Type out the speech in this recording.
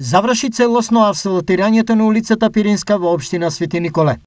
заврши целосно асфалтирањето на улицата Пиринска во општина Свети Николе.